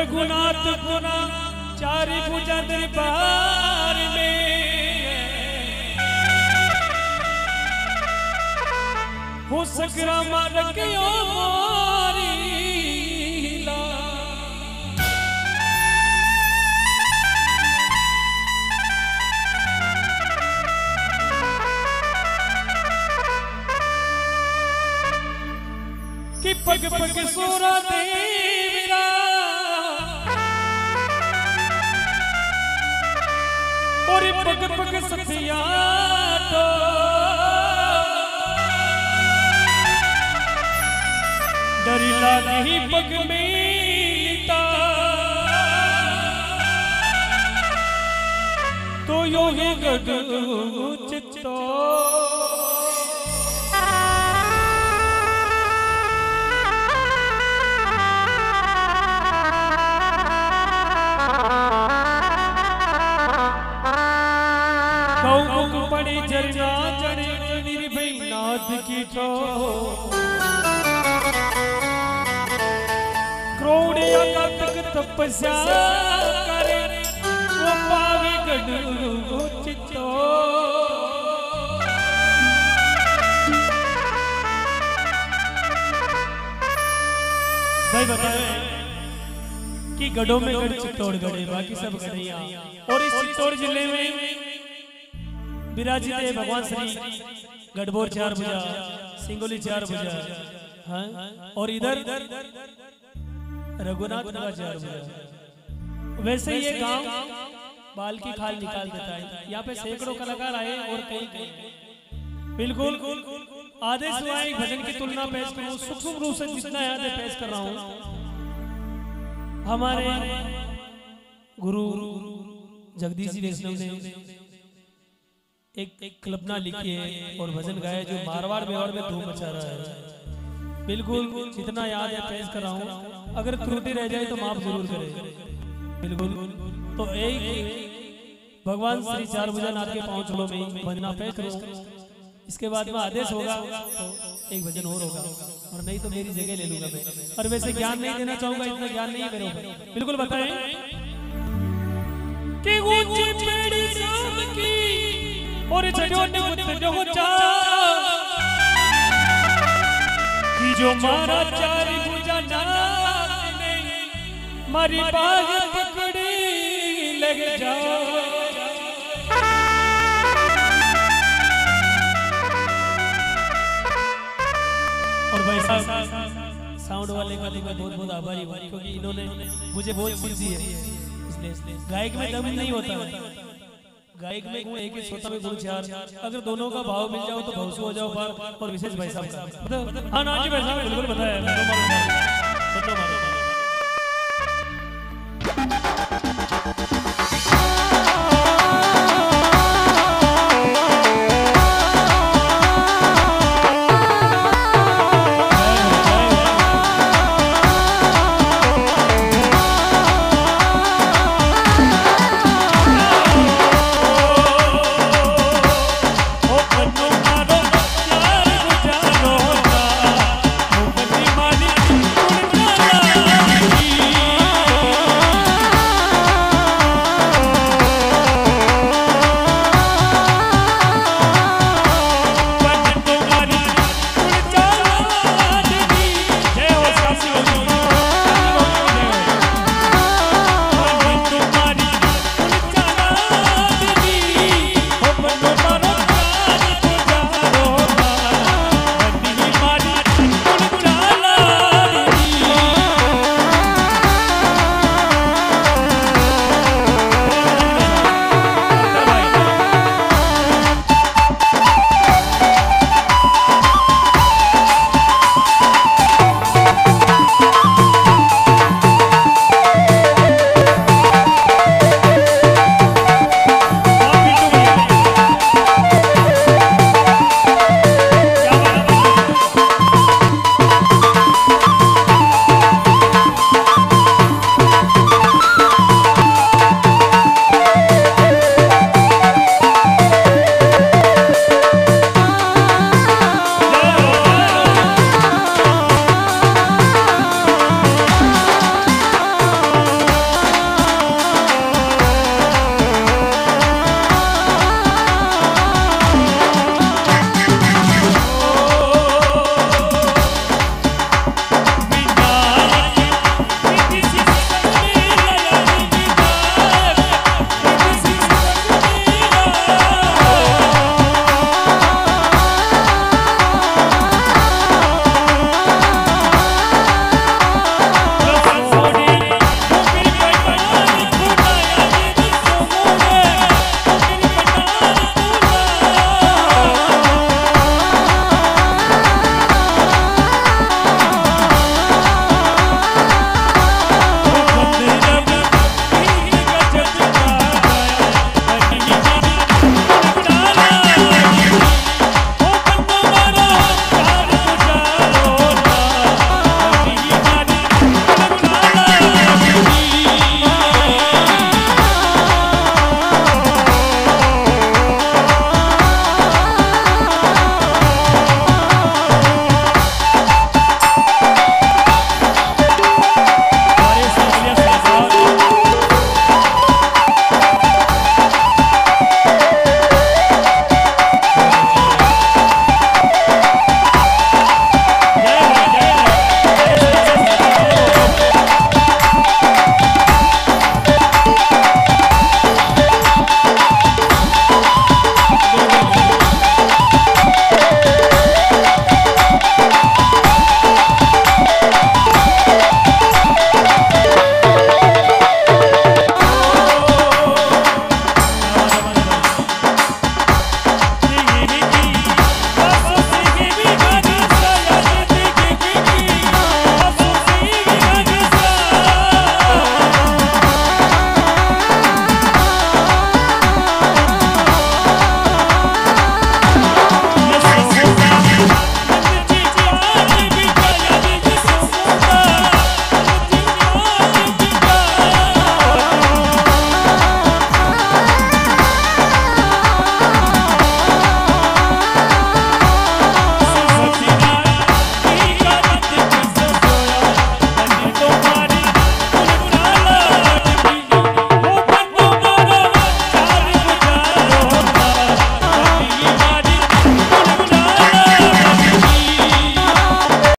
रघुनाथ पुना चारि भुजा दरबार में हो सकरा मार के ओ मोरी कि पग पग सोरा देवरा और पग पग सतिया तो डरिला नहीं पग में लीता तो यो ही गगु चित्तो पड़ी झरना चढ़े निर्भय नाथ की ठो क्रोड़िया का तक तपस्या करे वो पावे गढ़ चित्तो भाई बताए कि गढ़ों में गढ़ चित्तौड़गढ़ है, बाकी सब गढ़िया। और इस चित्तौड़ जिले में विराजित है भगवान श्री गढ़बोर चार भुजा, सिंगोली चार भुजा, हाँ? और इधर रघुनाथ का चार भुजा। वैसे ये गांव बाल की खाल निकाल देता है। यहाँ पे सैकड़ों कलाकार आए और कई कई बिल्कुल आधे सुहाए भजन की तुलना पेश करूं, सूक्ष्म रूप से जितना याद है पेश कर रहा हूं। हमारे गुरु जगदीश जी वैष्णव ने एक कल्पना लिखी है और भजन गाया जो मारवाड़ मेवाड़ में धूम मचा रहा है। बिल्कुल जितना याद है पेश कर रहा हूँ, अगर त्रुटि रह जाए तो माफ जरूर करें। बिल्कुल तो एक भगवान श्री चार भुजानाथ के पांव चलो में भजना पेश करो, इसके बाद में आदेश होगा तो एक भजन और होगा, और नहीं तो मेरी जगह ले लूंगा मैं। और वैसे ज्ञान नहीं देना चाहूंगा, इतना ज्ञान नहीं है मेरे ऊपर। बिल्कुल बताएं कि ऊंची पेड़ी शाम की और चढ़ोटे उतरे हो चा कि जो मारा चारि भुजा नाथ ने मारी बाह पकड़ी लग जा। और भाई साउंड वाले का बहुत बहुत आभारी हूँ, क्योंकि इन्होंने मुझे बहुत चीज दी है। इसलिए गायक में दम नहीं होता, गायक में एक ही श्रोता में गुरु चार, अगर दोनों का भाव मिल जाओ तो भवसु हो जाओ पार। और विशेष भाई साहब का हाँ ना जी भाई साहब बिल्कुल बताया।